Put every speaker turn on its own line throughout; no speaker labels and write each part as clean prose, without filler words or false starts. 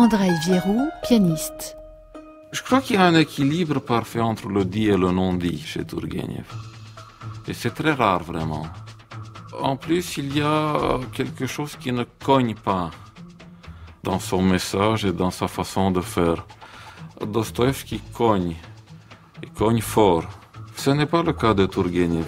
Andrei Vierou, pianiste.
Je crois qu'il y a un équilibre parfait entre le dit et le non-dit chez Tourgueniev. Et c'est très rare, vraiment. En plus, il y a quelque chose qui ne cogne pas dans son message et dans sa façon de faire. Dostoïevski cogne, et cogne fort. Ce n'est pas le cas de Tourgueniev.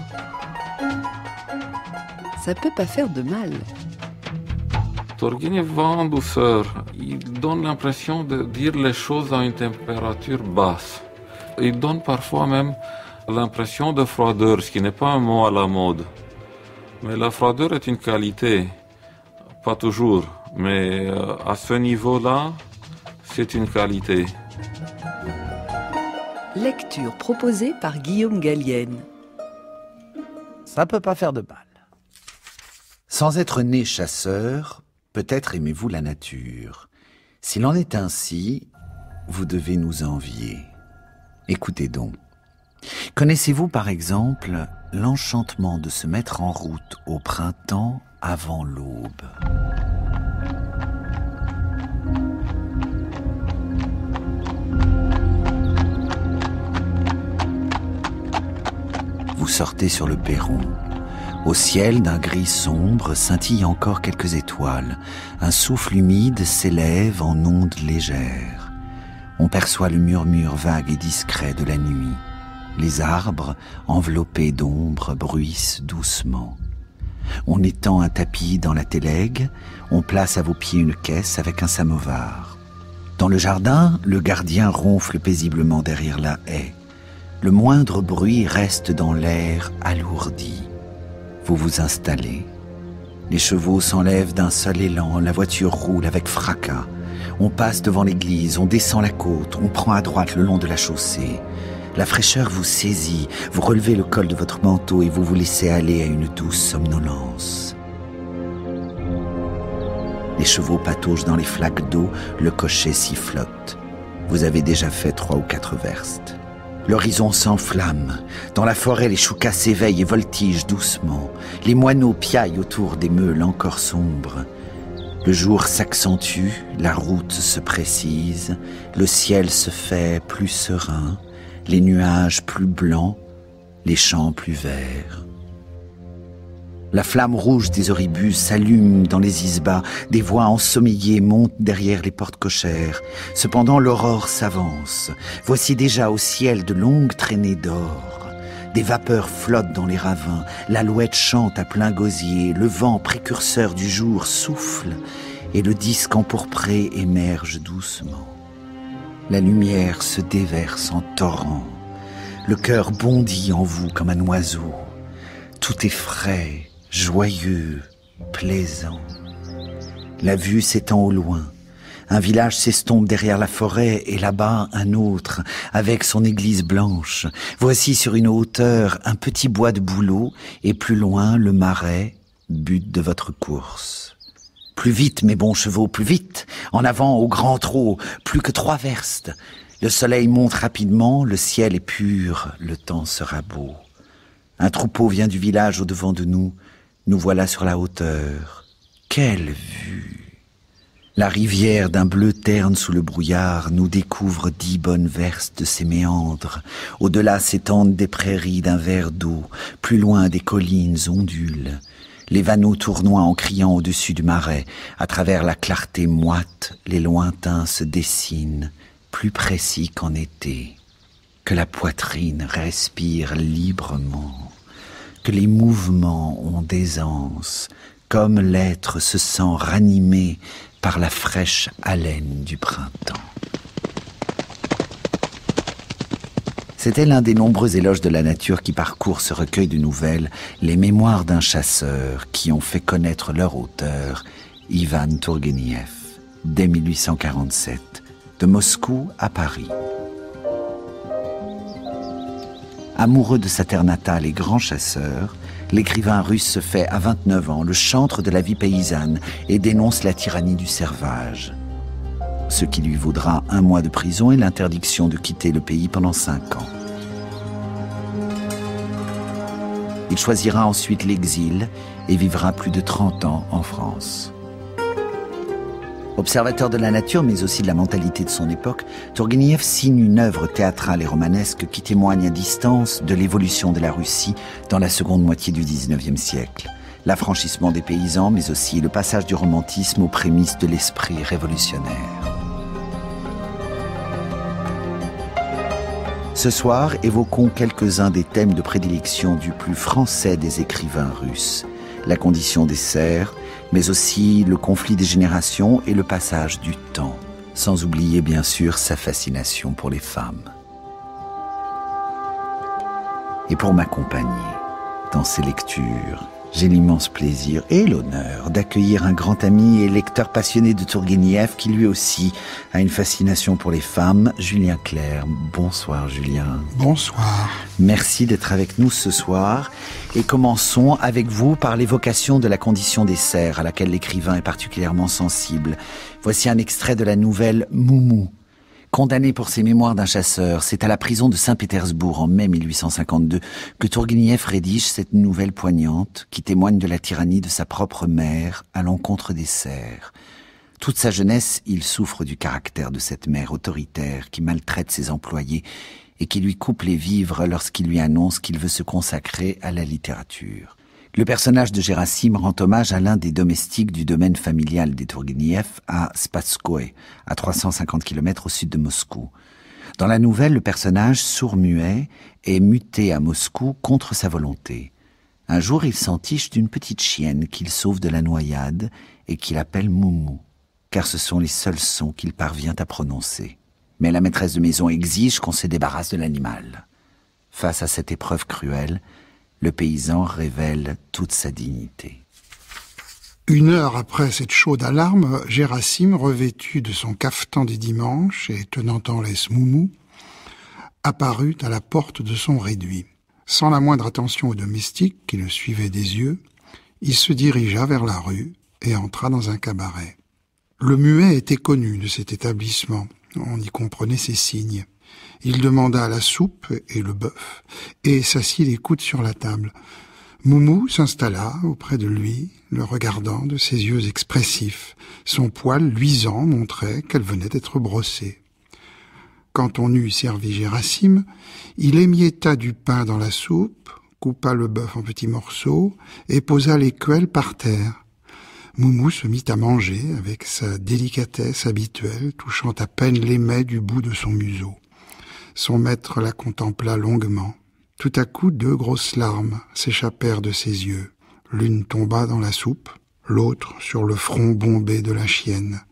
Ça peut pas faire de mal.
Tourgueniev va en douceur. Il donne l'impression de dire les choses à une température basse. Il donne parfois même l'impression de froideur, ce qui n'est pas un mot à la mode. Mais la froideur est une qualité, pas toujours, mais à ce niveau-là, c'est une qualité.
Lecture proposée par Guillaume Gallienne.
Ça peut pas faire de mal. Sans être né chasseur, peut-être aimez-vous la nature. S'il en est ainsi, vous devez nous envier. Écoutez donc. Connaissez-vous par exemple l'enchantement de se mettre en route au printemps avant l'aube ? Vous sortez sur le perron. Au ciel d'un gris sombre scintillent encore quelques étoiles. Un souffle humide s'élève en ondes légères. On perçoit le murmure vague et discret de la nuit. Les arbres, enveloppés d'ombre, bruissent doucement. On étend un tapis dans la télègue, on place à vos pieds une caisse avec un samovar. Dans le jardin, le gardien ronfle paisiblement derrière la haie. Le moindre bruit reste dans l'air alourdi. Vous vous installez. Les chevaux s'enlèvent d'un seul élan, la voiture roule avec fracas. On passe devant l'église, on descend la côte, on prend à droite le long de la chaussée. La fraîcheur vous saisit, vous relevez le col de votre manteau et vous vous laissez aller à une douce somnolence. Les chevaux pataugent dans les flaques d'eau, le cocher sifflote. Vous avez déjà fait 3 ou 4 verstes. L'horizon s'enflamme. Dans la forêt, les choucas s'éveillent et voltigent doucement. Les moineaux piaillent autour des meules encore sombres. Le jour s'accentue, la route se précise, le ciel se fait plus serein, les nuages plus blancs, les champs plus verts. La flamme rouge des oribus s'allume dans les isbas, des voix ensommeillées montent derrière les portes cochères. Cependant l'aurore s'avance. Voici déjà au ciel de longues traînées d'or. Des vapeurs flottent dans les ravins, l'alouette chante à plein gosier, le vent précurseur du jour souffle et le disque empourpré émerge doucement. La lumière se déverse en torrent. Le cœur bondit en vous comme un oiseau. Tout est frais, joyeux, plaisant. La vue s'étend au loin. Un village s'estompe derrière la forêt et là-bas un autre, avec son église blanche. Voici sur une hauteur un petit bois de bouleaux et plus loin le marais, but de votre course. Plus vite, mes bons chevaux, plus vite. En avant au grand trot, plus que 3 verstes. Le soleil monte rapidement, le ciel est pur, le temps sera beau. Un troupeau vient du village au-devant de nous. Nous voilà sur la hauteur. Quelle vue! La rivière d'un bleu terne sous le brouillard nous découvre 10 bonnes verstes de ses méandres. Au-delà s'étendent des prairies d'un vert d'eau. Plus loin, des collines ondulent. Les vanneaux tournoient en criant au-dessus du marais. À travers la clarté moite, les lointains se dessinent, plus précis qu'en été. Que la poitrine respire librement. Que les mouvements ont d'aisance, comme l'être se sent ranimé par la fraîche haleine du printemps. C'était l'un des nombreux éloges de la nature qui parcourent ce recueil de nouvelles, les mémoires d'un chasseur qui ont fait connaître leur auteur, Ivan Tourgueniev, dès 1847, de Moscou à Paris. Amoureux de sa terre natale et grand chasseur, l'écrivain russe se fait à 29 ans le chantre de la vie paysanne et dénonce la tyrannie du servage. Ce qui lui vaudra 1 mois de prison et l'interdiction de quitter le pays pendant 5 ans. Il choisira ensuite l'exil et vivra plus de 30 ans en France. Observateur de la nature, mais aussi de la mentalité de son époque, Tourguenieff signe une œuvre théâtrale et romanesque qui témoigne à distance de l'évolution de la Russie dans la seconde moitié du XIXe siècle. L'affranchissement des paysans, mais aussi le passage du romantisme aux prémices de l'esprit révolutionnaire. Ce soir, évoquons quelques-uns des thèmes de prédilection du plus français des écrivains russes. La condition des serfs, mais aussi le conflit des générations et le passage du temps, sans oublier bien sûr sa fascination pour les femmes. Et pour m'accompagner dans ces lectures, j'ai l'immense plaisir et l'honneur d'accueillir un grand ami et lecteur passionné de Tourguenieff qui lui aussi a une fascination pour les femmes, Julien Clerc. Bonsoir Julien.
Bonsoir.
Merci d'être avec nous ce soir et commençons avec vous par l'évocation de la condition des serfs à laquelle l'écrivain est particulièrement sensible. Voici un extrait de la nouvelle Moumou. Condamné pour ses mémoires d'un chasseur, c'est à la prison de Saint-Pétersbourg en mai 1852 que Tourguenieff rédige cette nouvelle poignante qui témoigne de la tyrannie de sa propre mère à l'encontre des serfs. Toute sa jeunesse, il souffre du caractère de cette mère autoritaire qui maltraite ses employés et qui lui coupe les vivres lorsqu'il lui annonce qu'il veut se consacrer à la littérature. Le personnage de Gerasim rend hommage à l'un des domestiques du domaine familial des Tourguenieff à Spasskoe, à 350 km au sud de Moscou. Dans la nouvelle, le personnage, sourd-muet, est muté à Moscou contre sa volonté. Un jour, il s'entiche d'une petite chienne qu'il sauve de la noyade et qu'il appelle Moumou, car ce sont les seuls sons qu'il parvient à prononcer. Mais la maîtresse de maison exige qu'on se débarrasse de l'animal. Face à cette épreuve cruelle, le paysan révèle toute sa dignité.
1 heure après cette chaude alarme, Gerasim, revêtu de son cafetan des dimanches et tenant en laisse Moumou, apparut à la porte de son réduit. Sans la moindre attention au domestique qui le suivait des yeux, il se dirigea vers la rue et entra dans un cabaret. Le muet était connu de cet établissement, on y comprenait ses signes. Il demanda la soupe et le bœuf, et s'assit les coudes sur la table. Moumou s'installa auprès de lui, le regardant de ses yeux expressifs. Son poil luisant montrait qu'elle venait d'être brossée. Quand on eut servi Gerasim, il émietta du pain dans la soupe, coupa le bœuf en petits morceaux et posa l'écuelle par terre. Moumou se mit à manger avec sa délicatesse habituelle, touchant à peine l'émet du bout de son museau. Son maître la contempla longuement. Tout à coup, 2 grosses larmes s'échappèrent de ses yeux. L'une tomba dans la soupe, l'autre sur le front bombé de la chienne.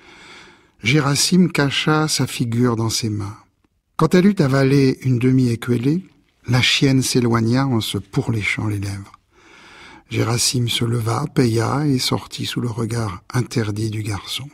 Gerasim cacha sa figure dans ses mains. Quand elle eut avalé une demi-écuellée, la chienne s'éloigna en se pourléchant les lèvres. Gerasim se leva, paya et sortit sous le regard interdit du garçon.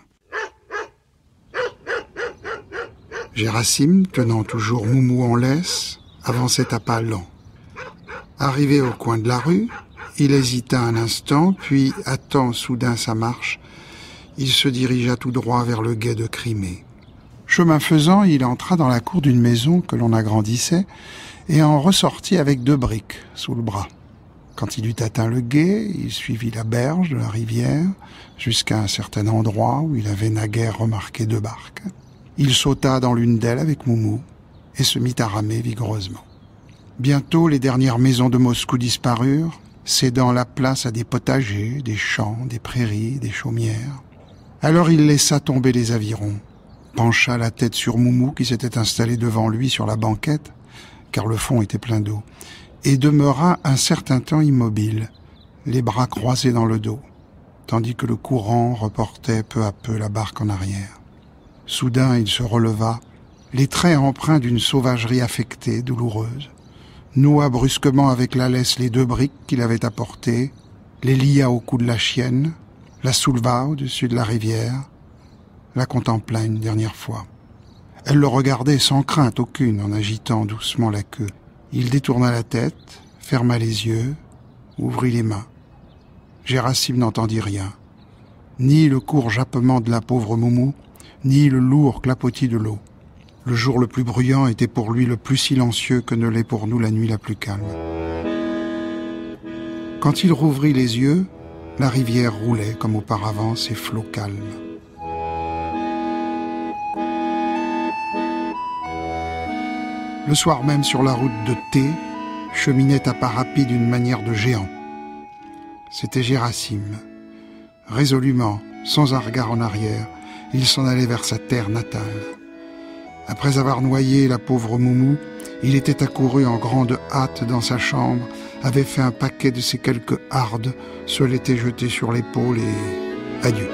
Gerasim, tenant toujours Moumou en laisse, avançait à pas lents. Arrivé au coin de la rue, il hésita un instant, puis, hâtant soudain sa marche, il se dirigea tout droit vers le gué de Crimée. Chemin faisant, il entra dans la cour d'une maison que l'on agrandissait et en ressortit avec 2 briques sous le bras. Quand il eut atteint le gué, il suivit la berge de la rivière jusqu'à un certain endroit où il avait naguère remarqué 2 barques. Il sauta dans l'une d'elles avec Moumou et se mit à ramer vigoureusement. Bientôt, les dernières maisons de Moscou disparurent, cédant la place à des potagers, des champs, des prairies, des chaumières. Alors il laissa tomber les avirons, pencha la tête sur Moumou qui s'était installé devant lui sur la banquette, car le fond était plein d'eau, et demeura un certain temps immobile, les bras croisés dans le dos, tandis que le courant reportait peu à peu la barque en arrière. Soudain, il se releva, les traits empreints d'une sauvagerie affectée, douloureuse, noua brusquement avec la laisse les 2 briques qu'il avait apportées, les lia au cou de la chienne, la souleva au-dessus de la rivière, la contempla une dernière fois. Elle le regardait sans crainte aucune en agitant doucement la queue. Il détourna la tête, ferma les yeux, ouvrit les mains. Gerasim n'entendit rien, ni le court jappement de la pauvre Moumou, ni le lourd clapotis de l'eau. Le jour le plus bruyant était pour lui le plus silencieux que ne l'est pour nous la nuit la plus calme. Quand il rouvrit les yeux, la rivière roulait comme auparavant ses flots calmes. Le soir même, sur la route de Thé, cheminait à pas rapides une manière de géant. C'était Gérasime. Résolument, sans un regard en arrière, il s'en allait vers sa terre natale. Après avoir noyé la pauvre Moumou, il était accouru en grande hâte dans sa chambre, avait fait un paquet de ses quelques hardes, se l'était jeté sur l'épaule et adieu.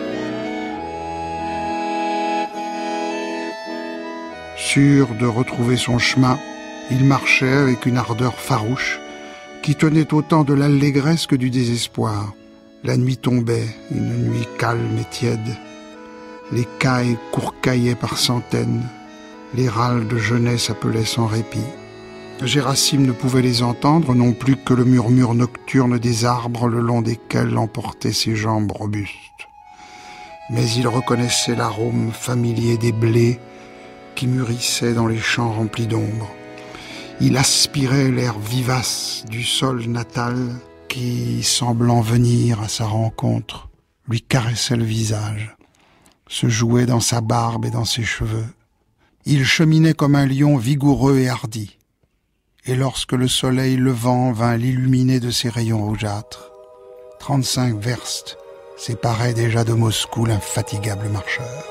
Sûr de retrouver son chemin, il marchait avec une ardeur farouche qui tenait autant de l'allégresse que du désespoir. La nuit tombait, une nuit calme et tiède. Les cailles courcaillaient par centaines. Les râles de jeunesse appelaient sans répit. Gérasime ne pouvait les entendre non plus que le murmure nocturne des arbres le long desquels emportaient ses jambes robustes. Mais il reconnaissait l'arôme familier des blés qui mûrissaient dans les champs remplis d'ombre. Il aspirait l'air vivace du sol natal qui, semblant venir à sa rencontre, lui caressait le visage, se jouait dans sa barbe et dans ses cheveux. Il cheminait comme un lion vigoureux et hardi. Et lorsque le soleil levant vint l'illuminer de ses rayons rougeâtres, 35 verstes séparaient déjà de Moscou l'infatigable marcheur.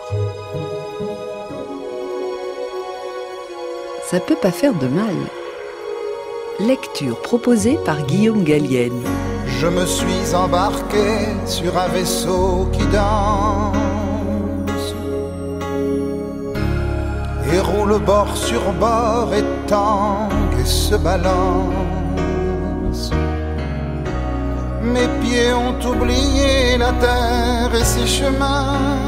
Ça peut pas faire de mal. Lecture proposée par Guillaume Gallienne.
Je me suis embarqué sur un vaisseau qui danse et roule bord sur bord et tangue et se balance. Mes pieds ont oublié la terre et ses chemins.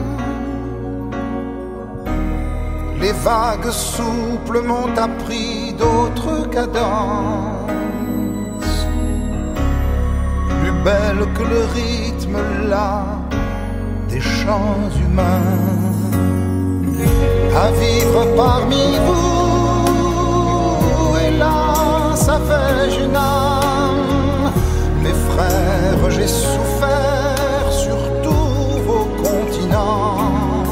Les vagues souples m'ont appris d'autres cadences, plus belles que le rythme là des chants humains. À vivre parmi vous, hélas, avais-je une âme. Mes frères, j'ai souffert sur tous vos continents.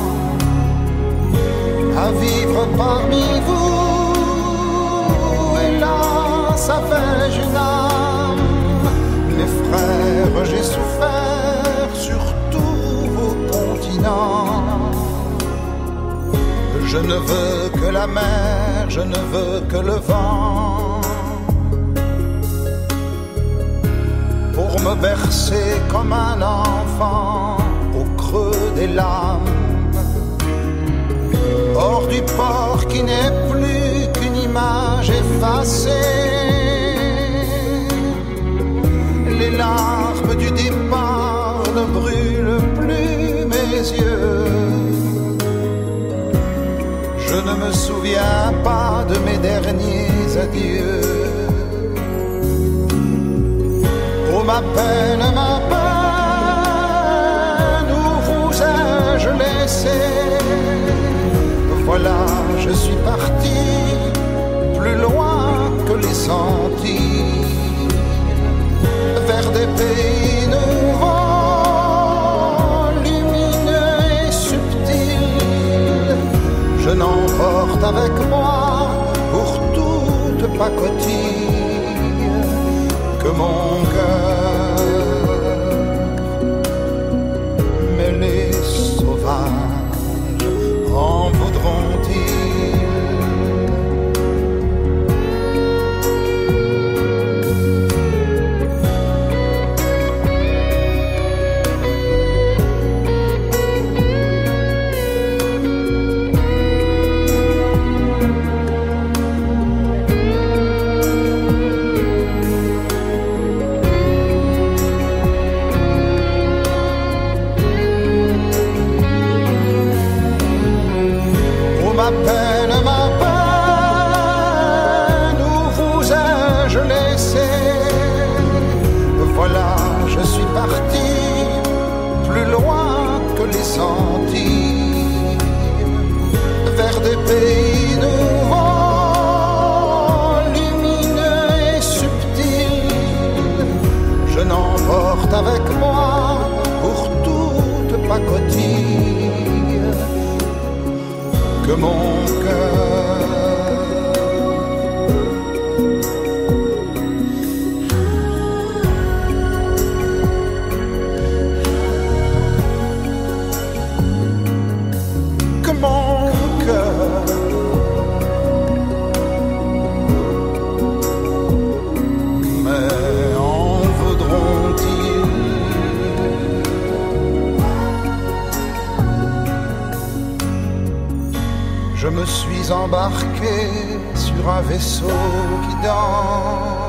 À vivre parmi vous, hélas, avais-je une âme. Mes frères, j'ai souffert sur tous vos continents. Je ne veux que la mer, je ne veux que le vent, pour me bercer comme un enfant au creux des lames. Hors du port qui n'est plus qu'une image effacée, les larmes du départ ne brûlent plus mes yeux. Je ne me souviens pas de mes derniers adieux. Oh ma peine, où vous ai-je laissé? Voilà, je suis parti plus loin que les Antilles, vers des pays nouveaux, lumineux et subtils. Je n'emporte avec moi pour toute pacotille que mon cœur, mais les sauvages en voudront-ils? Ma peine, où vous ai-je laissé? Voilà, je suis parti plus loin que les Antilles, vers des pays nouveaux, lumineux et subtils. Je n'emporte avec moi pour toute pacotille que mon cœur, suis embarqué sur un vaisseau qui danse.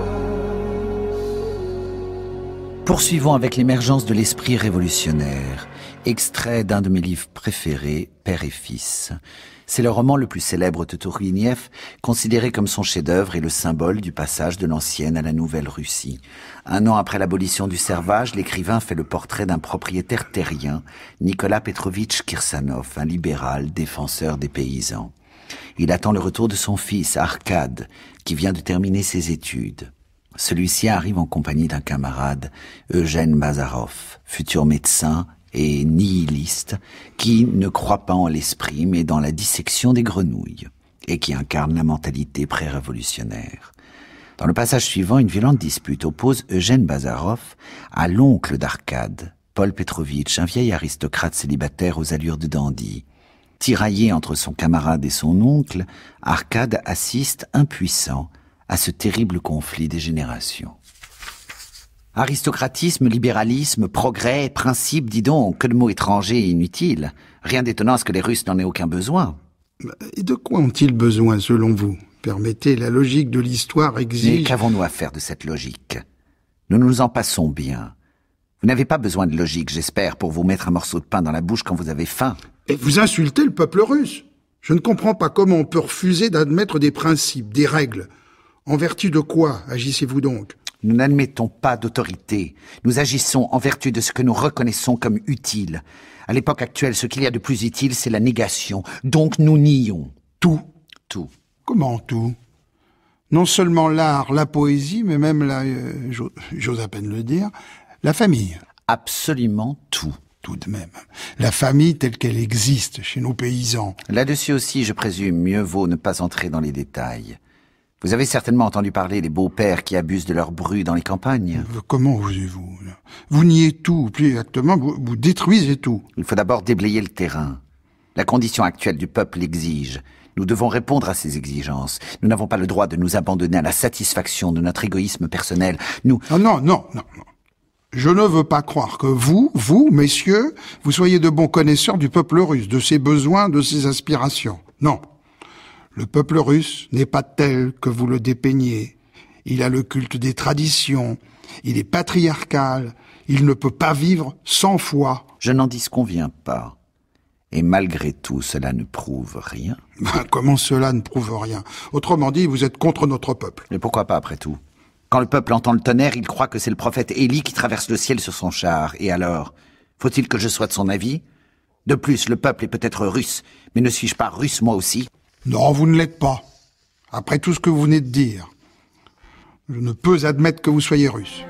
Poursuivons avec l'émergence de l'esprit révolutionnaire, extrait d'un de mes livres préférés, Père et Fils. C'est le roman le plus célèbre de Tourguenieff, considéré comme son chef-d'œuvre et le symbole du passage de l'ancienne à la nouvelle Russie. 1 an après l'abolition du servage, l'écrivain fait le portrait d'un propriétaire terrien, Nicolas Petrovitch Kirsanov, un libéral défenseur des paysans. Il attend le retour de son fils, Arkad, qui vient de terminer ses études. Celui-ci arrive en compagnie d'un camarade, Eugène Bazarov, futur médecin et nihiliste, qui ne croit pas en l'esprit mais dans la dissection des grenouilles, et qui incarne la mentalité pré-révolutionnaire. Dans le passage suivant, une violente dispute oppose Eugène Bazarov à l'oncle d'Arkad, Paul Petrovitch, un vieil aristocrate célibataire aux allures de dandy. Tiraillé entre son camarade et son oncle, Arkad assiste impuissant à ce terrible conflit des générations. Aristocratisme, libéralisme, progrès, principe, dis donc, que de mots étrangers et inutiles. Rien d'étonnant à ce que les Russes n'en aient aucun besoin.
Et de quoi ont-ils besoin, selon vous? Permettez, la logique de l'histoire exige...
Mais qu'avons-nous à faire de cette logique? Nous nous en passons bien. Vous n'avez pas besoin de logique, j'espère, pour vous mettre un morceau de pain dans la bouche quand vous avez faim.
Et vous insultez le peuple russe. Je ne comprends pas comment on peut refuser d'admettre des principes, des règles. En vertu de quoi agissez-vous donc?
Nous n'admettons pas d'autorité. Nous agissons en vertu de ce que nous reconnaissons comme utile. À l'époque actuelle, ce qu'il y a de plus utile, c'est la négation. Donc nous nions. Tout. Tout.
Comment tout? Non seulement l'art, la poésie, mais même j'ose à peine le dire, la famille.
Absolument tout.
Tout de même. La famille telle qu'elle existe chez nos paysans.
Là-dessus aussi, je présume, mieux vaut ne pas entrer dans les détails. Vous avez certainement entendu parler des beaux-pères qui abusent de leur bru dans les campagnes.
Comment osez-vous? Vous niez tout, plus exactement, vous détruisez tout.
Il faut d'abord déblayer le terrain. La condition actuelle du peuple l'exige. Nous devons répondre à ces exigences. Nous n'avons pas le droit de nous abandonner à la satisfaction de notre égoïsme personnel. Nous...
Non. Je ne veux pas croire que vous, messieurs, vous soyez de bons connaisseurs du peuple russe, de ses besoins, de ses aspirations. Non. Le peuple russe n'est pas tel que vous le dépeignez. Il a le culte des traditions, il est patriarcal, il ne peut pas vivre sans foi.
Je n'en disconviens pas. Et malgré tout, cela ne prouve rien.
Comment cela ne prouve rien? Autrement dit, vous êtes contre notre peuple.
Mais pourquoi pas après tout? Quand le peuple entend le tonnerre, il croit que c'est le prophète Élie qui traverse le ciel sur son char. Et alors? Faut-il que je sois de son avis? De plus, le peuple est peut-être russe, mais ne suis-je pas russe moi aussi?
Non, vous ne l'êtes pas. Après tout ce que vous venez de dire, je ne peux admettre que vous soyez russe.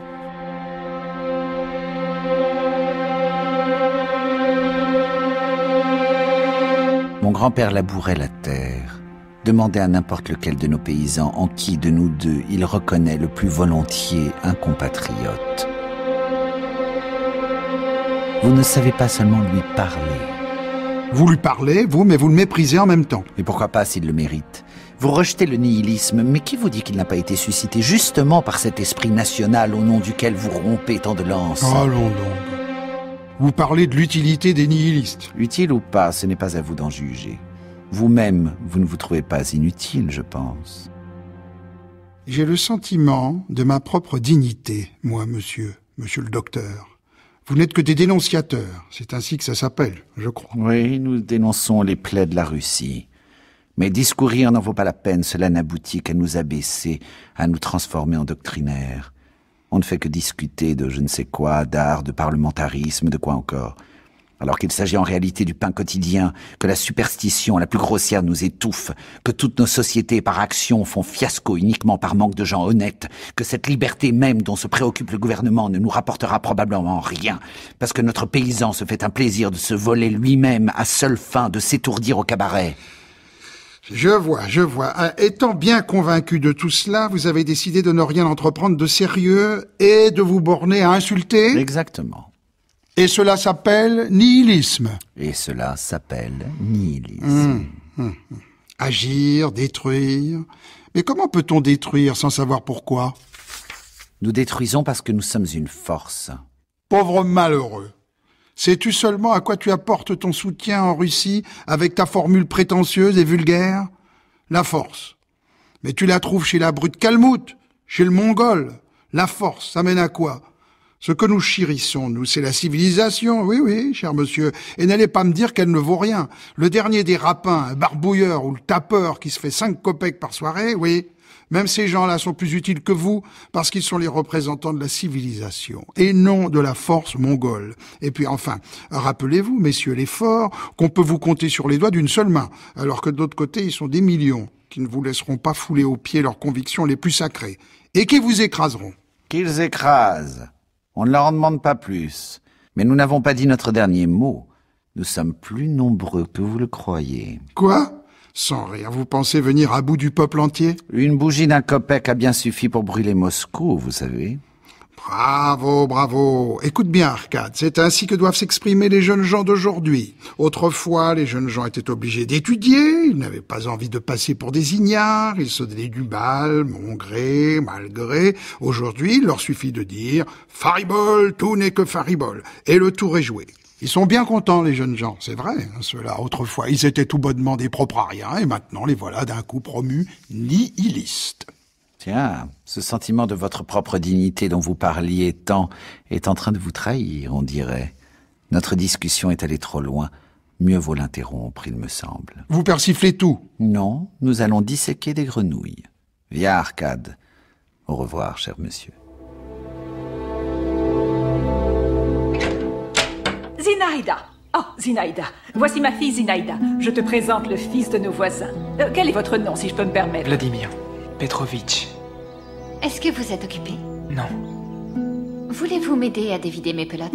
Mon grand-père labourait la terre. Demandez à n'importe lequel de nos paysans en qui de nous deux il reconnaît le plus volontiers un compatriote. Vous ne savez pas seulement lui parler.
Vous lui parlez, vous, mais vous le méprisez en même temps.
Et pourquoi pas s'il le mérite? Vous rejetez le nihilisme, mais qui vous dit qu'il n'a pas été suscité justement par cet esprit national au nom duquel vous rompez tant de lances?
Allons donc. Vous parlez de l'utilité des nihilistes.
Utile ou pas, ce n'est pas à vous d'en juger. Vous-même, vous ne vous trouvez pas inutile, je pense.
J'ai le sentiment de ma propre dignité, moi, monsieur le docteur. Vous n'êtes que des dénonciateurs, c'est ainsi que ça s'appelle, je crois.
Oui, nous dénonçons les plaies de la Russie. Mais discourir n'en vaut pas la peine, cela n'aboutit qu'à nous abaisser, à nous transformer en doctrinaires. On ne fait que discuter de je ne sais quoi, d'art, de parlementarisme, de quoi encore. Alors qu'il s'agit en réalité du pain quotidien, que la superstition la plus grossière nous étouffe, que toutes nos sociétés par action font fiasco uniquement par manque de gens honnêtes, que cette liberté même dont se préoccupe le gouvernement ne nous rapportera probablement rien, parce que notre paysan se fait un plaisir de se voler lui-même à seule fin de s'étourdir au cabaret.
Je vois. Étant bien convaincu de tout cela, vous avez décidé de ne rien entreprendre de sérieux et de vous borner à insulter?
Exactement.
Et cela s'appelle nihilisme.
Et cela s'appelle nihilisme.
Agir, détruire. Mais comment peut-on détruire sans savoir pourquoi?
Nous détruisons parce que nous sommes une force.
Pauvre malheureux. Sais-tu seulement à quoi tu apportes ton soutien en Russie avec ta formule prétentieuse et vulgaire? La force. Mais tu la trouves chez la brute Kalmout, chez le Mongol. La force, ça mène à quoi? Ce que nous chérissons, nous, c'est la civilisation. Oui, oui, cher monsieur. Et n'allez pas me dire qu'elle ne vaut rien. Le dernier des rapins, un barbouilleur ou le tapeur qui se fait 5 kopecks par soirée, oui. Même ces gens-là sont plus utiles que vous parce qu'ils sont les représentants de la civilisation et non de la force mongole. Et puis enfin, rappelez-vous, messieurs les forts, qu'on peut vous compter sur les doigts d'une seule main, alors que de l'autre côté, ils sont des millions qui ne vous laisseront pas fouler aux pieds leurs convictions les plus sacrées et qui vous écraseront.
Qu'ils écrasent. On ne leur en demande pas plus. Mais nous n'avons pas dit notre dernier mot. Nous sommes plus nombreux que vous le croyez.
Quoi ? Sans rire, vous pensez venir à bout du peuple entier?
Une bougie d'un kopek a bien suffi pour brûler Moscou, vous savez.
Bravo, bravo. Écoute bien, Arcade, c'est ainsi que doivent s'exprimer les jeunes gens d'aujourd'hui. Autrefois, les jeunes gens étaient obligés d'étudier, ils n'avaient pas envie de passer pour des ignares, ils se donnaient du mal, mon gré, mal gré. Aujourd'hui, il leur suffit de dire « Faribole, tout n'est que faribole » et le tour est joué. Ils sont bien contents, les jeunes gens, c'est vrai, hein, ceux-là. Autrefois, ils étaient tout bonnement des propres à rien, et maintenant, les voilà d'un coup promus nihilistes.
Tiens, ce sentiment de votre propre dignité dont vous parliez tant est en train de vous trahir, on dirait. Notre discussion est allée trop loin. Mieux vaut l'interrompre, il me semble.
Vous persiflez tout?
Non, nous allons disséquer des grenouilles. Viens, Arcade. Au revoir, cher monsieur.
Zinaïda. Oh, Zinaïda. Voici ma fille Zinaïda. Je te présente le fils de nos voisins. Quel est votre nom, si je peux me permettre?
Vladimir Petrovitch.
Est-ce que vous êtes occupé?
Non.
Voulez-vous m'aider à dévider mes pelotes?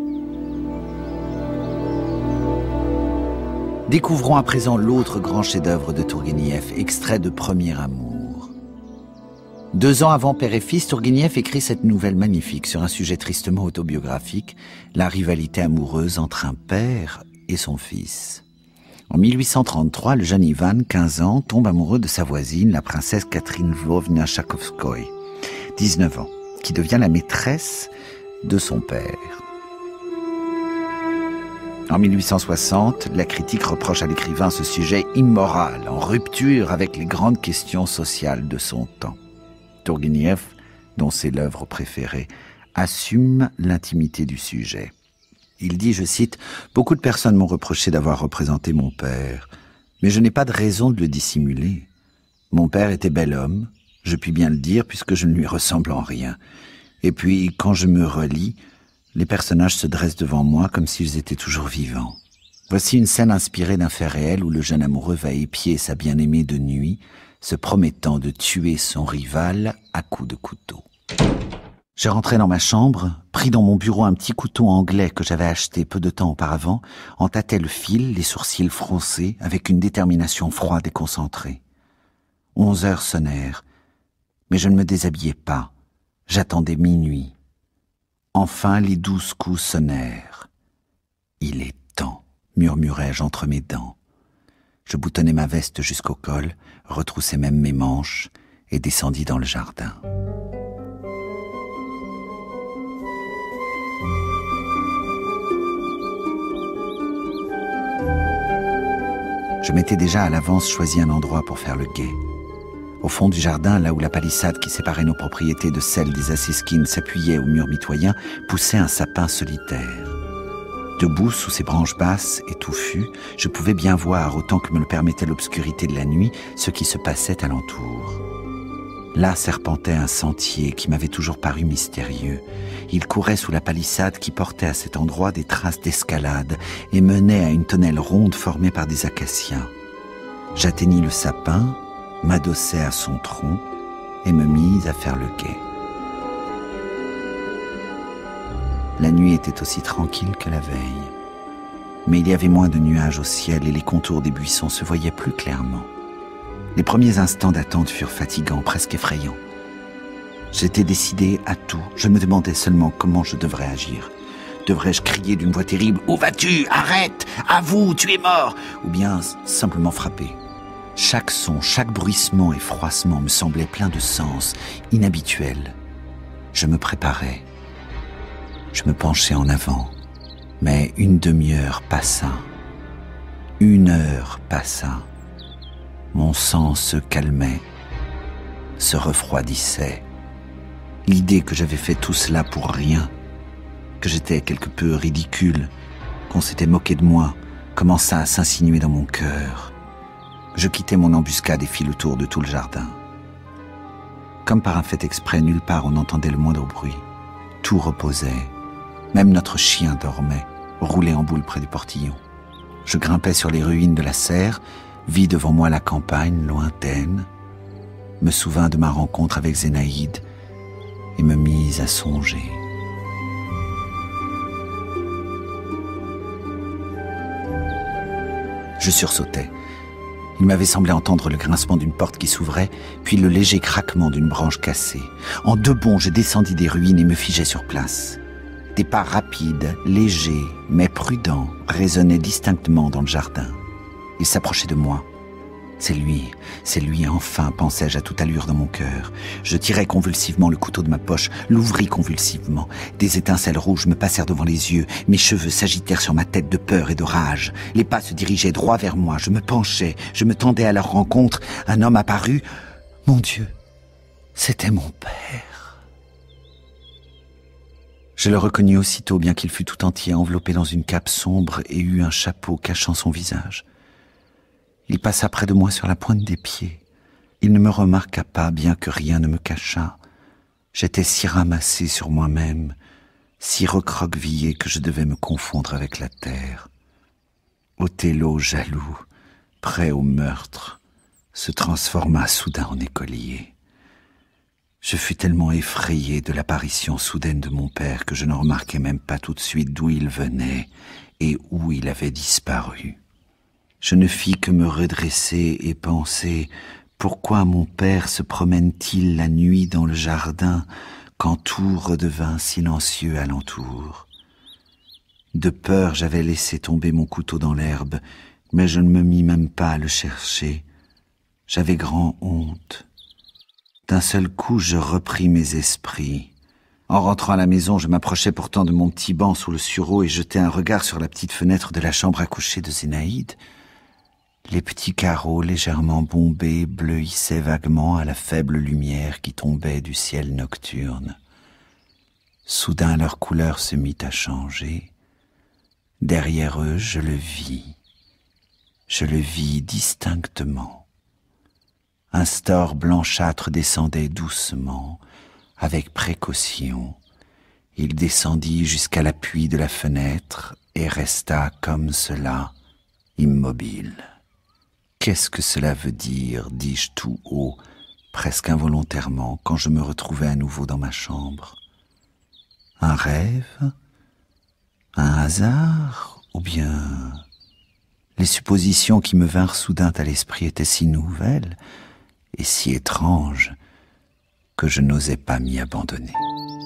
Découvrons à présent l'autre grand chef-d'œuvre de Tourguenieff, extrait de Premier Amour. 2 ans avant Père et Fils, Tourguenieff écrit cette nouvelle magnifique sur un sujet tristement autobiographique, la rivalité amoureuse entre un père et son fils. En 1833, le jeune Ivan, 15 ans, tombe amoureux de sa voisine, la princesse Catherine Lvovna Tchakovskoï, 19 ans, qui devient la maîtresse de son père. En 1860, la critique reproche à l'écrivain ce sujet immoral, en rupture avec les grandes questions sociales de son temps. Tourguenieff, dont c'est l'œuvre préférée, assume l'intimité du sujet. Il dit, je cite, « Beaucoup de personnes m'ont reproché d'avoir représenté mon père, mais je n'ai pas de raison de le dissimuler. Mon père était bel homme, je puis bien le dire puisque je ne lui ressemble en rien. Et puis, quand je me relis, les personnages se dressent devant moi comme s'ils étaient toujours vivants. Voici une scène inspirée d'un fait réel où le jeune amoureux va épier sa bien-aimée de nuit, se promettant de tuer son rival à coups de couteau. Je rentrai dans ma chambre, pris dans mon bureau un petit couteau anglais que j'avais acheté peu de temps auparavant, en tâtais le fil, les sourcils froncés, avec une détermination froide et concentrée. 11 heures sonnèrent, mais je ne me déshabillais pas. J'attendais minuit. Enfin, les 12 coups sonnèrent. « Il est temps », murmurai-je entre mes dents. Je boutonnai ma veste jusqu'au col, retroussai même mes manches et descendis dans le jardin. Je m'étais déjà à l'avance choisi un endroit pour faire le guet. Au fond du jardin, là où la palissade qui séparait nos propriétés de celle des Assiskines s'appuyait au mur mitoyen, poussait un sapin solitaire. Debout sous ses branches basses et touffues, je pouvais bien voir, autant que me le permettait l'obscurité de la nuit, ce qui se passait alentour. Là serpentait un sentier qui m'avait toujours paru mystérieux. Il courait sous la palissade qui portait à cet endroit des traces d'escalade et menait à une tonnelle ronde formée par des acacias. J'atteignis le sapin, m'adossai à son tronc et me mis à faire le guet. La nuit était aussi tranquille que la veille. Mais il y avait moins de nuages au ciel et les contours des buissons se voyaient plus clairement. Les premiers instants d'attente furent fatigants, presque effrayants. J'étais décidé à tout. Je me demandais seulement comment je devrais agir. Devrais-je crier d'une voix terrible « Où vas-tu? Arrête! À vous, tu es mort !» ou bien simplement frapper. Chaque son, chaque bruissement et froissement me semblait plein de sens, inhabituel. Je me préparais. Je me penchai en avant, Mais une demi-heure passa. 1 heure passa. Mon sang se calmait, se refroidissait. L'idée que j'avais fait tout cela pour rien, que j'étais quelque peu ridicule, qu'on s'était moqué de moi, commença à s'insinuer dans mon cœur. Je quittai mon embuscade et fis le tour de tout le jardin. Comme par un fait exprès, nulle part on n'entendait le moindre bruit. Tout reposait. Même notre chien dormait, roulé en boule près du portillon. Je grimpais sur les ruines de la serre, vis devant moi la campagne lointaine, me souvins de ma rencontre avec Zénaïde et me mis à songer. Je sursautais. Il m'avait semblé entendre le grincement d'une porte qui s'ouvrait, puis le léger craquement d'une branche cassée. En 2 bonds, je descendis des ruines et me figeai sur place. Des pas rapides, légers, mais prudents, résonnaient distinctement dans le jardin. Il s'approchait de moi. C'est lui, enfin, pensai-je à toute allure dans mon cœur. Je tirai convulsivement le couteau de ma poche, l'ouvris convulsivement. Des étincelles rouges me passèrent devant les yeux, mes cheveux s'agitèrent sur ma tête de peur et de rage. Les pas se dirigeaient droit vers moi, je me penchai, je me tendais à leur rencontre. Un homme apparut. Mon Dieu, c'était mon père. Je le reconnus aussitôt, bien qu'il fût tout entier enveloppé dans une cape sombre et eût un chapeau cachant son visage. Il passa près de moi sur la pointe des pieds. Il ne me remarqua pas, bien que rien ne me cachât. J'étais si ramassé sur moi-même, si recroquevillé que je devais me confondre avec la terre. Othello, jaloux, prêt au meurtre, se transforma soudain en écolier. Je fus tellement effrayé de l'apparition soudaine de mon père que je ne remarquai même pas tout de suite d'où il venait et où il avait disparu. Je ne fis que me redresser et penser pourquoi mon père se promène-t-il la nuit dans le jardin quand tout redevint silencieux alentour. De peur, j'avais laissé tomber mon couteau dans l'herbe, mais je ne me mis même pas à le chercher. J'avais grand honte. D'un seul coup, je repris mes esprits. En rentrant à la maison, je m'approchai pourtant de mon petit banc sous le sureau et jetai un regard sur la petite fenêtre de la chambre à coucher de Zénaïde. Les petits carreaux légèrement bombés bleuissaient vaguement à la faible lumière qui tombait du ciel nocturne. Soudain, leur couleur se mit à changer. Derrière eux, je le vis. Je le vis distinctement. Un store blanchâtre descendait doucement, avec précaution. Il descendit jusqu'à l'appui de la fenêtre et resta comme cela, immobile. Qu'est-ce que cela veut dire, dis-je tout haut, presque involontairement, quand je me retrouvai à nouveau dans ma chambre. Un rêve? Un hasard? Ou bien... Les suppositions qui me vinrent soudain à l'esprit étaient si nouvelles et si étranges que je n'osais pas m'y abandonner.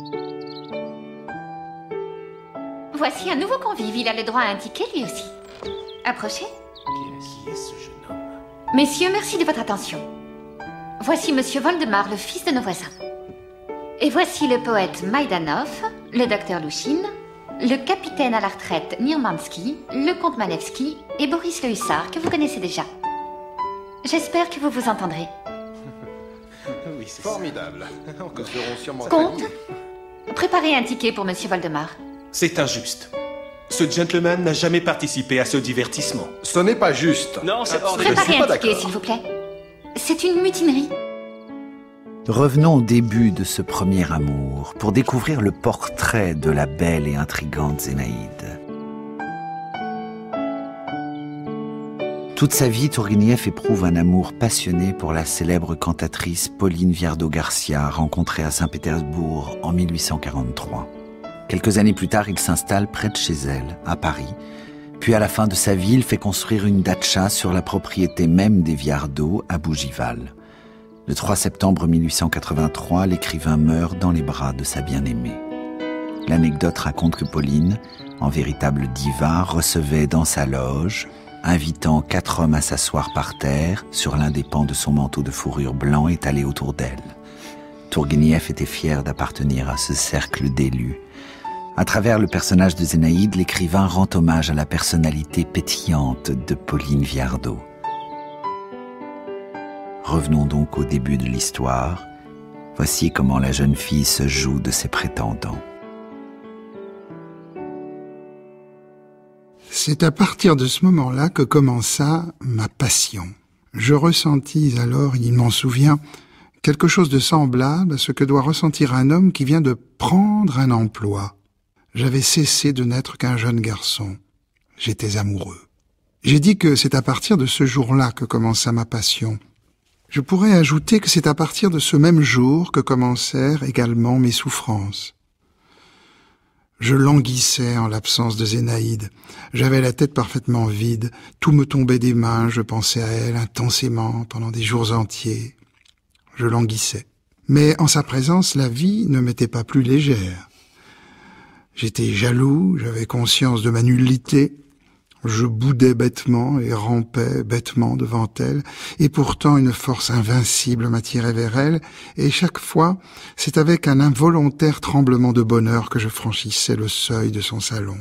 Voici un nouveau convive, il a le droit à un ticket lui aussi. Approchez.
Qui est ce jeune homme?
Messieurs, merci de votre attention. Voici Monsieur Voldemar, le fils de nos voisins. Et voici le poète Majdanov, le docteur Louchine, le capitaine à la retraite Nirmansky, le comte Malevski et Boris le hussard, que vous connaissez déjà. J'espère que vous vous entendrez.
Oui, c'est
formidable. Nous serons sûrement
Comte, préparez un ticket pour Monsieur Voldemar.
C'est injuste. Ce gentleman n'a jamais participé à ce divertissement.
Ce n'est pas juste.
Non, c'est hors de...
Préparez un ticket, s'il vous plaît. C'est une mutinerie.
Revenons au début de ce premier amour, pour découvrir le portrait de la belle et intrigante Zénaïde. Toute sa vie, Tourguenieff éprouve un amour passionné pour la célèbre cantatrice Pauline Viardot-Garcia, rencontrée à Saint-Pétersbourg en 1843. Quelques années plus tard, il s'installe près de chez elle, à Paris. Puis à la fin de sa vie, il fait construire une datcha sur la propriété même des Viardot, à Bougival. Le 3 septembre 1883, l'écrivain meurt dans les bras de sa bien-aimée. L'anecdote raconte que Pauline, en véritable diva, recevait dans sa loge, invitant 4 hommes à s'asseoir par terre sur l'un des pans de son manteau de fourrure blanc étalé autour d'elle. Tourguenieff était fier d'appartenir à ce cercle d'élus, À travers le personnage de Zénaïde, l'écrivain rend hommage à la personnalité pétillante de Pauline Viardot. Revenons donc au début de l'histoire. Voici comment la jeune fille se joue de ses prétendants.
C'est à partir de ce moment-là que commença ma passion. Je ressentis alors, il m'en souvient, quelque chose de semblable à ce que doit ressentir un homme qui vient de prendre un emploi. J'avais cessé de n'être qu'un jeune garçon. J'étais amoureux. J'ai dit que c'est à partir de ce jour-là que commença ma passion. Je pourrais ajouter que c'est à partir de ce même jour que commencèrent également mes souffrances. Je languissais en l'absence de Zénaïde. J'avais la tête parfaitement vide. Tout me tombait des mains. Je pensais à elle intensément pendant des jours entiers. Je languissais. Mais en sa présence, la vie ne m'était pas plus légère. J'étais jaloux, j'avais conscience de ma nullité. Je boudais bêtement et rampais bêtement devant elle, et pourtant une force invincible m'attirait vers elle, et chaque fois, c'est avec un involontaire tremblement de bonheur que je franchissais le seuil de son salon.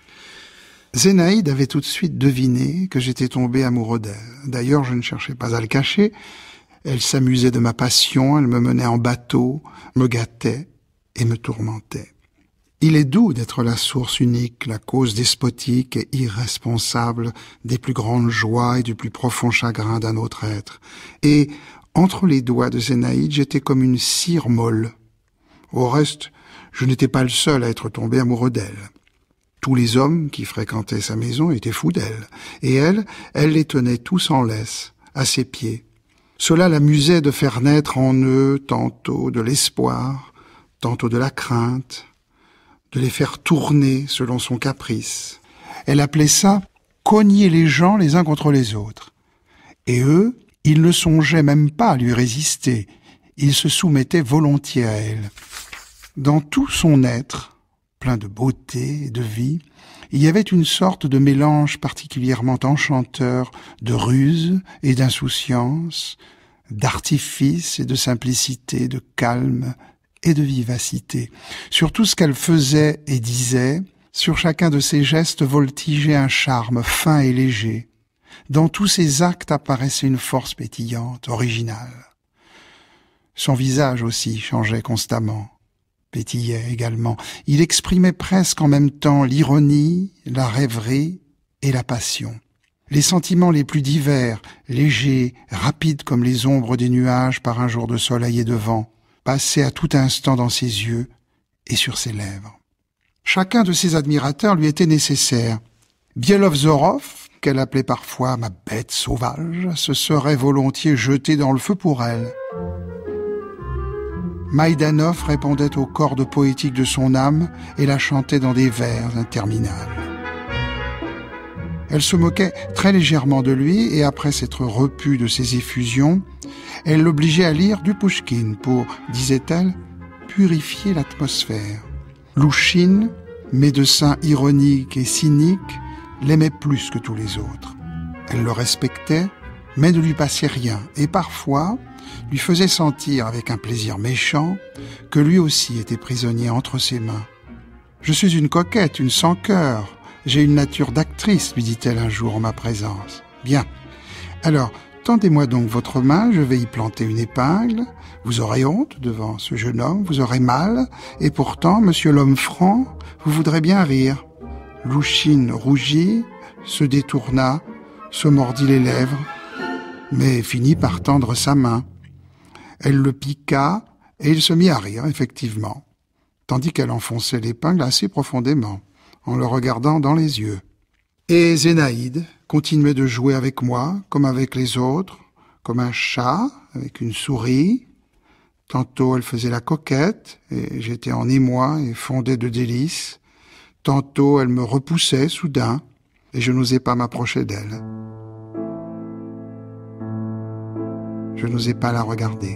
Zénaïde avait tout de suite deviné que j'étais tombé amoureux d'elle. D'ailleurs, je ne cherchais pas à le cacher. Elle s'amusait de ma passion, elle me menait en bateau, me gâtait et me tourmentait. Il est doux d'être la source unique, la cause despotique et irresponsable des plus grandes joies et du plus profond chagrin d'un autre être. Et, entre les doigts de Zénaïde, j'étais comme une cire molle. Au reste, je n'étais pas le seul à être tombé amoureux d'elle. Tous les hommes qui fréquentaient sa maison étaient fous d'elle, et elle les tenait tous en laisse, à ses pieds. Cela l'amusait de faire naître en eux tantôt de l'espoir, tantôt de la crainte, de les faire tourner selon son caprice. Elle appelait ça « cogner les gens les uns contre les autres ». Et eux, ils ne songeaient même pas à lui résister, ils se soumettaient volontiers à elle. Dans tout son être, plein de beauté et de vie, il y avait une sorte de mélange particulièrement enchanteur de ruse et d'insouciance, d'artifice et de simplicité, de calme et de vivacité. Sur tout ce qu'elle faisait et disait, sur chacun de ses gestes voltigeait un charme fin et léger. Dans tous ses actes apparaissait une force pétillante, originale. Son visage aussi changeait constamment, pétillait également. Il exprimait presque en même temps l'ironie, la rêverie et la passion. Les sentiments les plus divers, légers, rapides comme les ombres des nuages par un jour de soleil et de vent, passait à tout instant dans ses yeux et sur ses lèvres. Chacun de ses admirateurs lui était nécessaire. Bielovzorov, qu'elle appelait parfois ma bête sauvage, se serait volontiers jeté dans le feu pour elle. Maïdanov répondait aux cordes poétiques de son âme et la chantait dans des vers interminables. Elle se moquait très légèrement de lui et après s'être repue de ses effusions, elle l'obligeait à lire du Pouchkine pour, disait-elle, purifier l'atmosphère. Louchine, médecin ironique et cynique, l'aimait plus que tous les autres. Elle le respectait, mais ne lui passait rien, et parfois lui faisait sentir, avec un plaisir méchant, que lui aussi était prisonnier entre ses mains. « Je suis une coquette, une sans-cœur. J'ai une nature d'actrice, lui dit-elle un jour en ma présence. Bien. Alors, tendez-moi donc votre main, je vais y planter une épingle. Vous aurez honte devant ce jeune homme, vous aurez mal, et pourtant, monsieur l'homme franc, vous voudrez bien rire. » Louchine rougit, se détourna, se mordit les lèvres, mais finit par tendre sa main. Elle le piqua, et il se mit à rire, effectivement, tandis qu'elle enfonçait l'épingle assez profondément, en le regardant dans les yeux. Et Zénaïde continuait de jouer avec moi, comme avec les autres, comme un chat avec une souris. Tantôt elle faisait la coquette, et j'étais en émoi et fondais de délices. Tantôt elle me repoussait soudain, et je n'osais pas m'approcher d'elle. Je n'osais pas la regarder.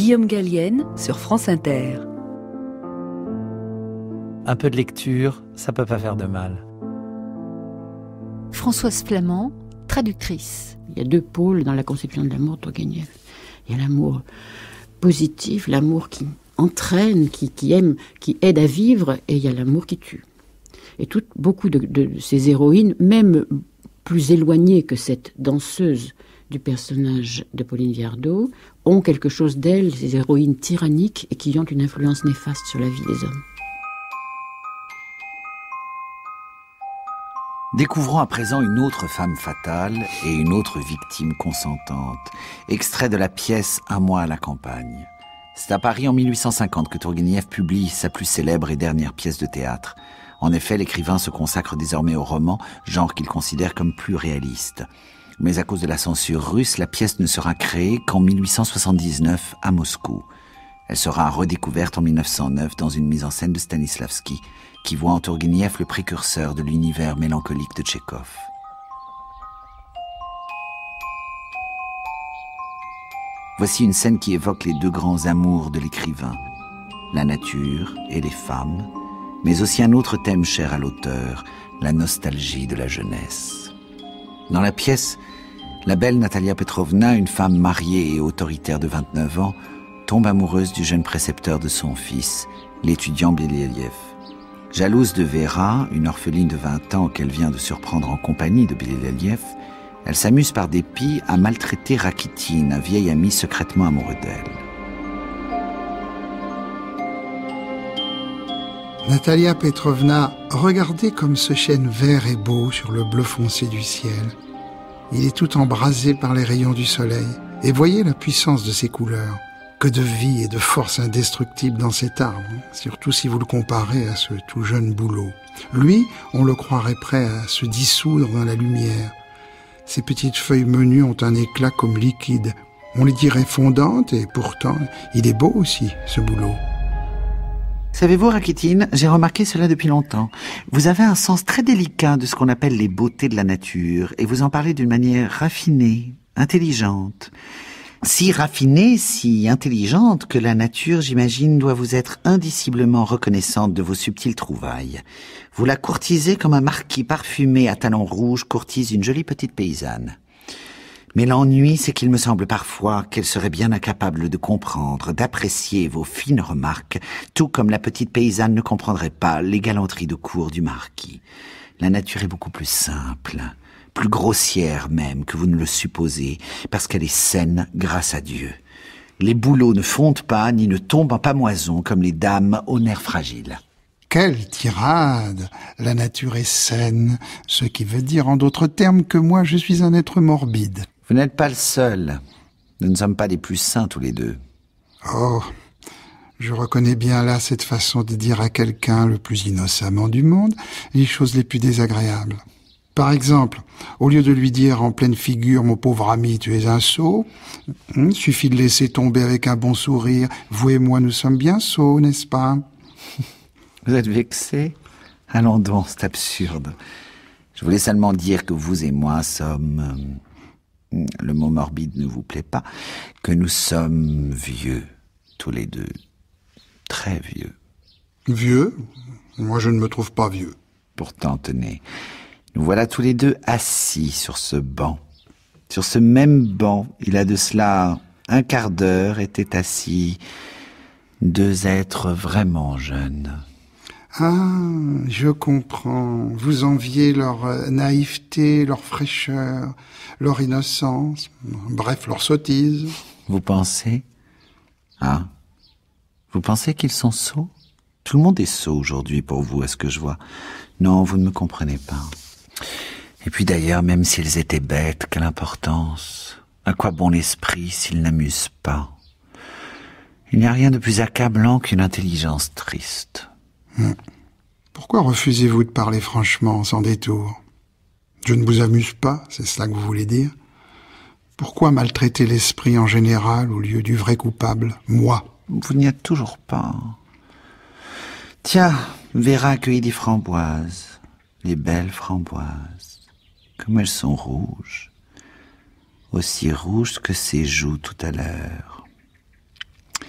Guillaume Gallienne sur France Inter.
Un peu de lecture, ça peut pas faire de mal.
Françoise Flamand, traductrice.
Il y a deux pôles dans la conception de l'amour de Turgueniev. Il y a l'amour positif, l'amour qui entraîne, qui aime, qui aide à vivre, et il y a l'amour qui tue. Et beaucoup de ces héroïnes, même plus éloignées que cette danseuse du personnage de Pauline Viardot, ont quelque chose d'elles, ces héroïnes tyranniques, et qui ont une influence néfaste sur la vie des hommes.
Découvrons à présent une autre femme fatale et une autre victime consentante. Extrait de la pièce « Un mois à la campagne ». C'est à Paris en 1850 que Turgueniev publie sa plus célèbre et dernière pièce de théâtre. En effet, l'écrivain se consacre désormais au roman, genre qu'il considère comme plus réaliste. Mais à cause de la censure russe, la pièce ne sera créée qu'en 1879 à Moscou. Elle sera redécouverte en 1909 dans une mise en scène de Stanislavski, qui voit en Turgueniev le précurseur de l'univers mélancolique de Tchekhov. Voici une scène qui évoque les deux grands amours de l'écrivain, la nature et les femmes, mais aussi un autre thème cher à l'auteur, la nostalgie de la jeunesse. Dans la pièce, la belle Natalia Petrovna, une femme mariée et autoritaire de 29 ans, tombe amoureuse du jeune précepteur de son fils, l'étudiant Belyayev. Jalouse de Vera, une orpheline de 20 ans qu'elle vient de surprendre en compagnie de Belyayev, elle s'amuse par dépit à maltraiter Rakitine, un vieil ami secrètement amoureux d'elle.
Natalia Petrovna, regardez comme ce chêne vert est beau sur le bleu foncé du ciel. Il est tout embrasé par les rayons du soleil. Et voyez la puissance de ses couleurs. Que de vie et de force indestructible dans cet arbre, surtout si vous le comparez à ce tout jeune bouleau. Lui, on le croirait prêt à se dissoudre dans la lumière. Ses petites feuilles menues ont un éclat comme liquide. On les dirait fondantes et pourtant, il est beau aussi, ce bouleau.
Savez-vous, Rakitine, j'ai remarqué cela depuis longtemps. Vous avez un sens très délicat de ce qu'on appelle les beautés de la nature et vous en parlez d'une manière raffinée, intelligente. Si raffinée, si intelligente que la nature, j'imagine, doit vous être indiciblement reconnaissante de vos subtiles trouvailles. Vous la courtisez comme un marquis parfumé à talons rouges courtise une jolie petite paysanne. Mais l'ennui, c'est qu'il me semble parfois qu'elle serait bien incapable de comprendre, d'apprécier vos fines remarques, tout comme la petite paysanne ne comprendrait pas les galanteries de cour du marquis. La nature est beaucoup plus simple, plus grossière même que vous ne le supposez, parce qu'elle est saine grâce à Dieu. Les bouleaux ne fondent pas ni ne tombent en pamoison comme les dames aux nerfs fragiles.
Quelle tirade! La nature est saine, ce qui veut dire en d'autres termes que moi je suis un être morbide.
Vous n'êtes pas le seul. Nous ne sommes pas les plus sains tous les deux.
Oh, je reconnais bien là cette façon de dire à quelqu'un le plus innocemment du monde les choses les plus désagréables. Par exemple, au lieu de lui dire en pleine figure « Mon pauvre ami, tu es un sot », suffit de laisser tomber avec un bon sourire « Vous et moi, nous sommes bien sots, n'est-ce pas ?»
Vous êtes vexé? Allons donc, c'est absurde. Je voulais seulement dire que vous et moi sommes... le mot morbide ne vous plaît pas, que nous sommes vieux, tous les deux. Très vieux.
Vieux? Moi, je ne me trouve pas vieux.
Pourtant, tenez, nous voilà tous les deux assis sur ce banc. Sur ce même banc, il y a de cela un quart d'heure, étaient assis deux êtres vraiment jeunes.
Ah, je comprends. Vous enviez leur naïveté, leur fraîcheur, leur innocence, bref, leur sottise.
Vous pensez? Ah, vous pensez qu'ils sont sots? Tout le monde est sot aujourd'hui pour vous, est-ce que je vois? Non, vous ne me comprenez pas. Et puis d'ailleurs, même s'ils étaient bêtes, quelle importance? À quoi bon l'esprit s'il n'amuse pas? Il n'y a rien de plus accablant qu'une intelligence triste.
Pourquoi refusez-vous de parler franchement, sans détour? Je ne vous amuse pas, c'est cela que vous voulez dire? Pourquoi maltraiter l'esprit en général au lieu du vrai coupable, moi?
Vous n'y êtes toujours pas. Tiens, Vera a cueilli des framboises, les belles framboises, comme elles sont rouges, aussi rouges que ses joues tout à l'heure.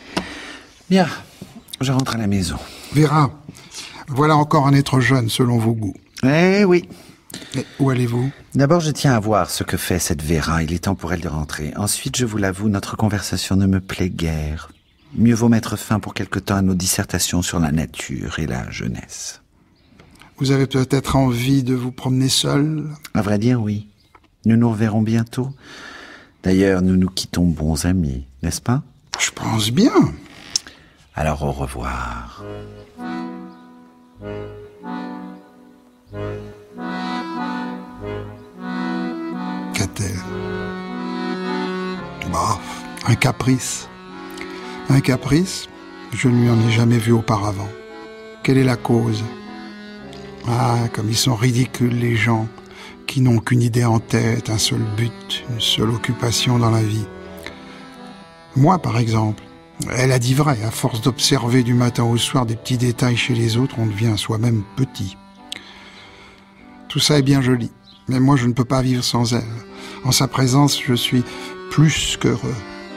Bien, je rentre à la maison.
Vera, voilà encore un être jeune selon vos goûts.
Eh oui.
Et où allez-vous?
D'abord, je tiens à voir ce que fait cette Vera. Il est temps pour elle de rentrer. Ensuite, je vous l'avoue, notre conversation ne me plaît guère. Mieux vaut mettre fin pour quelque temps à nos dissertations sur la nature et la jeunesse.
Vous avez peut-être envie de vous promener seul?
À vrai dire, oui. Nous nous reverrons bientôt. D'ailleurs, nous nous quittons bons amis, n'est-ce pas?
Je pense bien.
Alors, au revoir.
Qu'a-t-elle? Bah, un caprice. Un caprice, je ne lui en ai jamais vu auparavant. Quelle est la cause? Ah, comme ils sont ridicules les gens, qui n'ont qu'une idée en tête, un seul but, une seule occupation dans la vie. Moi, par exemple, elle a dit vrai, à force d'observer du matin au soir des petits détails chez les autres, on devient soi-même petit. Tout ça est bien joli, mais moi je ne peux pas vivre sans elle. En sa présence, je suis plus qu'heureux.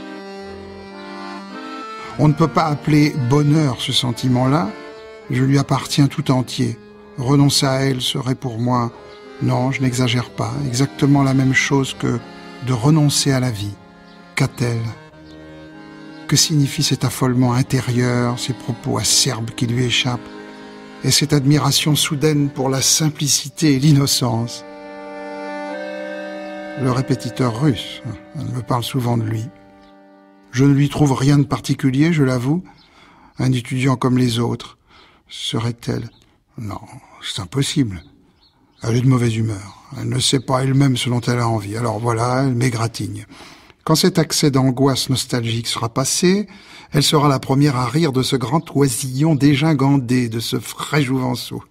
On ne peut pas appeler bonheur ce sentiment-là, je lui appartiens tout entier. Renoncer à elle serait pour moi, non, je n'exagère pas, exactement la même chose que de renoncer à la vie. Qu'a-t-elle? Que signifie cet affolement intérieur, ces propos acerbes qui lui échappent, et cette admiration soudaine pour la simplicité et l'innocence? Le répétiteur russe, elle me parle souvent de lui. Je ne lui trouve rien de particulier, je l'avoue. Un étudiant comme les autres. Serait-elle? Non, c'est impossible. Elle est de mauvaise humeur. Elle ne sait pas elle-même ce dont elle a envie. Alors voilà, elle m'égratigne. Quand cet accès d'angoisse nostalgique sera passé, elle sera la première à rire de ce grand oisillon dégingandé, de ce frais jouvenceau.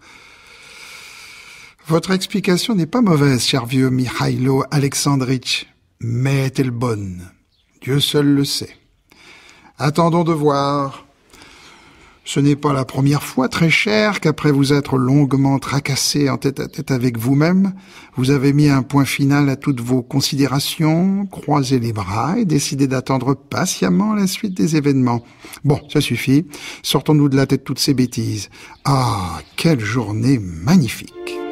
Votre explication n'est pas mauvaise, cher vieux Mikhailo Alexandritch, mais est-elle bonne? Dieu seul le sait. Attendons de voir. Ce n'est pas la première fois, très cher, qu'après vous être longuement tracassé en tête-à-tête avec vous-même, vous avez mis un point final à toutes vos considérations, croisé les bras et décidé d'attendre patiemment la suite des événements. Bon, ça suffit. Sortons-nous de la tête toutes ces bêtises. Ah, quelle journée magnifique!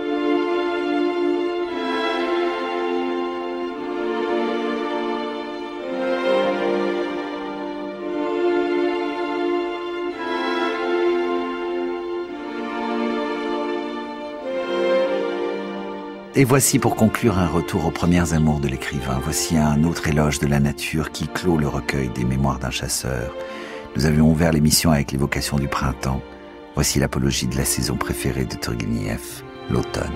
Et voici pour conclure un retour aux premières amours de l'écrivain. Voici un autre éloge de la nature qui clôt le recueil des mémoires d'un chasseur. Nous avions ouvert l'émission avec l'évocation du printemps. Voici l'apologie de la saison préférée de Turgueniev, l'automne.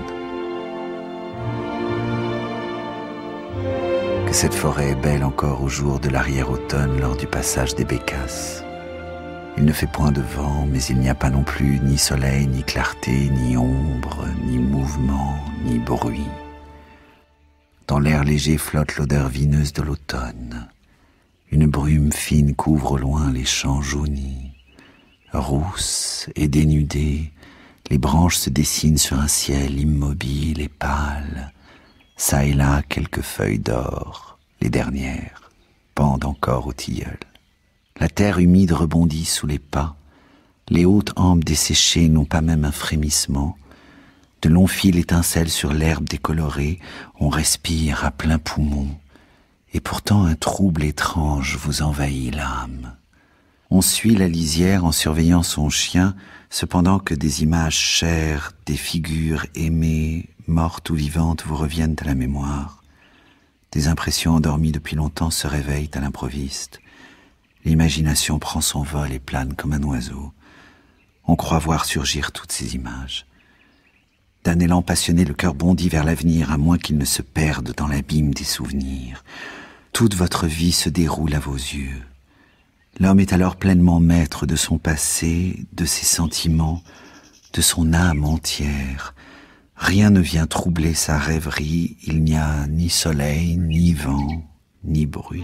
Que cette forêt est belle encore au jour de l'arrière-automne lors du passage des bécasses. Il ne fait point de vent, mais il n'y a pas non plus ni soleil, ni clarté, ni ombre, ni mouvement, ni bruit. Dans l'air léger flotte l'odeur vineuse de l'automne. Une brume fine couvre au loin les champs jaunis. Rousses et dénudées, les branches se dessinent sur un ciel immobile et pâle. Ça et là, quelques feuilles d'or, les dernières, pendent encore au tilleul. La terre humide rebondit sous les pas. Les hautes hampes desséchées n'ont pas même un frémissement. De longs fils étincellent sur l'herbe décolorée. On respire à plein poumon. Et pourtant un trouble étrange vous envahit l'âme. On suit la lisière en surveillant son chien, cependant que des images chères, des figures aimées, mortes ou vivantes, vous reviennent à la mémoire. Des impressions endormies depuis longtemps se réveillent à l'improviste. L'imagination prend son vol et plane comme un oiseau. On croit voir surgir toutes ces images. D'un élan passionné, le cœur bondit vers l'avenir, à moins qu'il ne se perde dans l'abîme des souvenirs. Toute votre vie se déroule à vos yeux. L'homme est alors pleinement maître de son passé, de ses sentiments, de son âme entière. Rien ne vient troubler sa rêverie, il n'y a ni soleil, ni vent, ni bruit.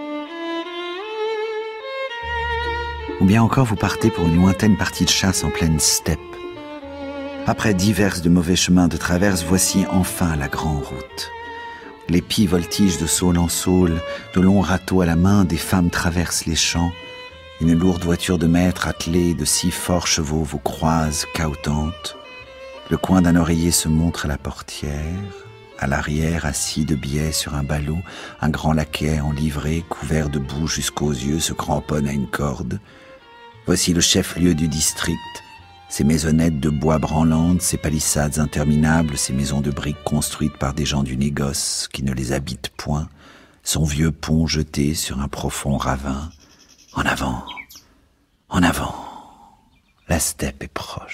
Ou bien encore vous partez pour une lointaine partie de chasse en pleine steppe. Après divers de mauvais chemins de traverse, voici enfin la grande route. Les pies voltigent de saule en saule, de longs râteaux à la main, des femmes traversent les champs. Une lourde voiture de maître attelée de 6 forts chevaux vous croise, cahotante. Le coin d'un oreiller se montre à la portière. À l'arrière, assis de biais sur un ballot, un grand laquais en livrée, couvert de boue jusqu'aux yeux, se cramponne à une corde. Voici le chef-lieu du district. Ces maisonnettes de bois branlantes, ces palissades interminables, ces maisons de briques construites par des gens du négoce qui ne les habitent point, son vieux pont jeté sur un profond ravin. En avant, en avant, la steppe est proche.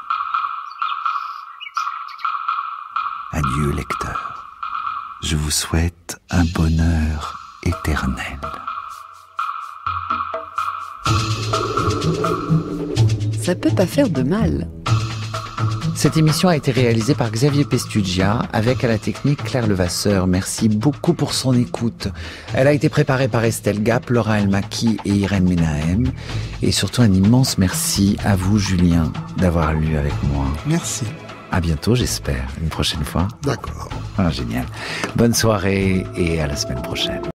Adieu, lecteur. Je vous souhaite un bonheur éternel.
Ça peut pas faire de mal.
Cette émission a été réalisée par Xavier Pestugia avec à la technique Claire Levasseur. Merci beaucoup pour son écoute. Elle a été préparée par Estelle Gap, Laura Elmaki et Irène Menahem. Et surtout un immense merci à vous, Julien, d'avoir lu avec moi.
Merci.
À bientôt, j'espère, une prochaine fois.
D'accord.
Ah, génial. Bonne soirée et à la semaine prochaine.